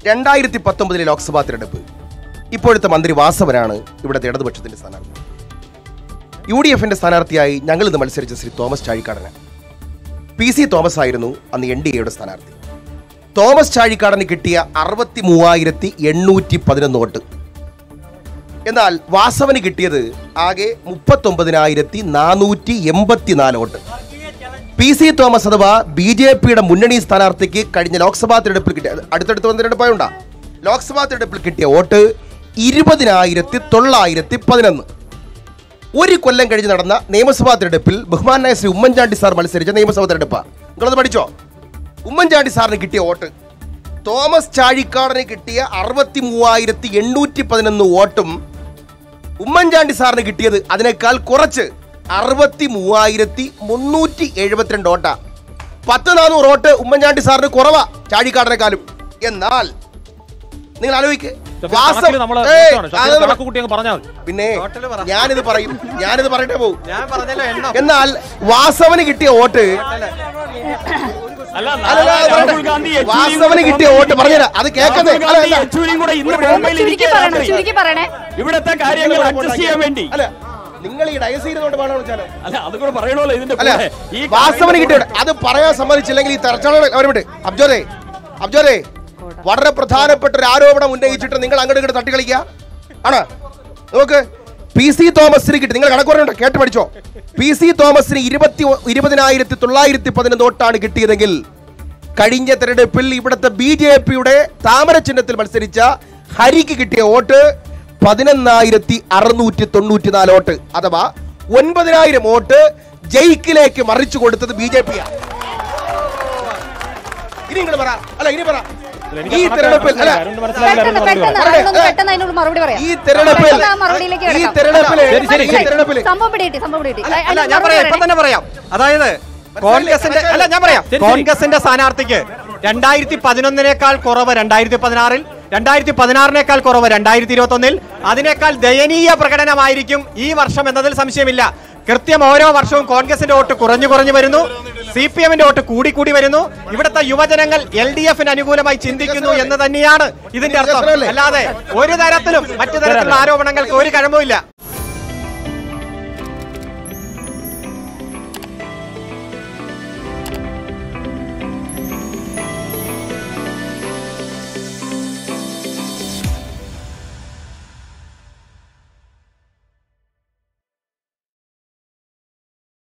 2019 ലോക്സഭാ തിരഞ്ഞെടുപ്പ്. ഇപ്പോഴത്തെ മന്ത്രി വാസവനാണ് ഇവിടുത്തെ ഇടതുപക്ഷത്തിന്റെ സ്ഥാനാർത്ഥി. UDF സ്ഥാനാർത്ഥിയായി ഞങ്ങൾ ഇന്ന് മത്സരിച്ച ശ്രീ തോമസ് ചാഴിക്കാടന്. PC തോമസ് ആയിരുന്നു അന്ന് NDAയുടെ സ്ഥാനാർത്ഥി. തോമസ് ചാഴിക്കാടന് കിട്ടിയ 63,811 വോട്ട്. എന്നാൽ വാസവന് കിട്ടിയത് ആകെ 39,484 വോട്ട്. PC തോമസ് അഥവാ BJPയുടെ മുന്നണി സ്ഥാനാർത്ഥിക്ക് കഴിഞ്ഞ ലോക്സഭാ തിരഞ്ഞെടുപ്പിൽ കിട്ടിയ അടുത്തടുത്ത് വന്ന തിരഞ്ഞെടുപ്പായുണ്ടാ ലോക്സഭാ തിരഞ്ഞെടുപ്പിൽ കിട്ടിയ വോട്ട് 20,911. ഒരു കൊല്ലം കഴിഞ്ഞ് നടന്ന നിയമസഭാ തിരഞ്ഞെടുപ്പിൽ ബഹുമാനായ ശ്രീ ഉമ്മൻചാണ്ടി സാർ മത്സരിച്ച നിയമസഭാ തിരഞ്ഞെടുപ്പാണ്. നിങ്ങളത് പഠിച്ചോ? ഉമ്മൻചാണ്ടി സാറിന് കിട്ടിയ വോട്ട് തോമസ് ചാഴിക്കാടന് കിട്ടിയ 63,811 വോട്ടും ഉമ്മൻചാണ്ടി സാറിന് കിട്ടിയത് അതിനേക്കാൾ കുറച്ച് 63,372 വോട്ടാ. 10,400 വോട്ട് ഉമ്മൻചാണ്ടി സാറിന് കുറവാ ചാഴിക്കാടനെക്കാളും. എന്നാൽ നിങ്ങൾ ആലോചിക്ക്, പിന്നെ ഞാനിത് പറയട്ടെ പോകും. എന്നാൽ വാസവന് കിട്ടിയ വോട്ട് പറഞ്ഞുതരാം, അത് കേൾക്കുന്നേ. ഇവിടത്തെ കാര്യങ്ങൾ അഡ്ജസ്റ്റ് ചെയ്യാൻ വേണ്ടി നിങ്ങൾ ഈ ഡയസ് ചെയ്തോണ്ട് വാസവന് കിട്ടിയ അത് പറയാൻ സമ്മതിച്ചില്ലെങ്കിൽ ഈ തെരച്ചിലുകൾ അവരുണ്ട്. അബ്ജോദേ വളരെ പ്രധാനപ്പെട്ട ഒരു ആരോപണം ഉന്നയിച്ചിട്ട് നിങ്ങൾ അങ്ങോട്ട് ഇങ്ങോട്ട് തട്ടിക്കളിക്കുക ആണ്. നോക്ക്, PC തോമസിന് കിട്ടി, നിങ്ങൾ കണക്ക് പറഞ്ഞോ, കേട്ട് പഠിച്ചോ. PC തോമസിന് 20,911 വോട്ടാണ് കിട്ടിയതെങ്കിൽ കഴിഞ്ഞ തെരഞ്ഞെടുപ്പിൽ ഇവിടുത്തെ BJPയുടെ താമര ചിഹ്നത്തിൽ മത്സരിച്ച ഹരിക്ക് കിട്ടിയ വോട്ട് 11,694 വോട്ട്. അഥവാ 9,000 വോട്ട് ജയിക്കിലേക്ക് മറിച്ചു കൊടുത്തത് BJPയാണ്. ഇനി നിങ്ങൾ പറ, അല്ല ഇനി പറ, ഈ തെരഞ്ഞെടുപ്പിൽ അതായത് കോൺഗ്രസിന്റെ സ്ഥാനാർത്ഥിക്ക് 2011 കുറവ് 2016, 2016 കുറവ് 2021, അതിനേക്കാൾ ദയനീയ പ്രകടനമായിരിക്കും ഈ വർഷം എന്നതിൽ സംശയമില്ല. കൃത്യം ഓരോ വർഷവും കോൺഗ്രസിന്റെ വോട്ട് കുറഞ്ഞു വരുന്നു, CPMന്റെ വോട്ട് കൂടി വരുന്നു. ഇവിടുത്തെ യുവജനങ്ങൾ LDFന് അനുകൂലമായി ചിന്തിക്കുന്നു എന്ന് തന്നെയാണ് ഇതിന്റെ അർത്ഥം. അല്ലാതെ ഒരു തരത്തിലും മറ്റു തരത്തിലുള്ള ആരോപണങ്ങൾക്ക് ഒരു കഴമ്പുമില്ല.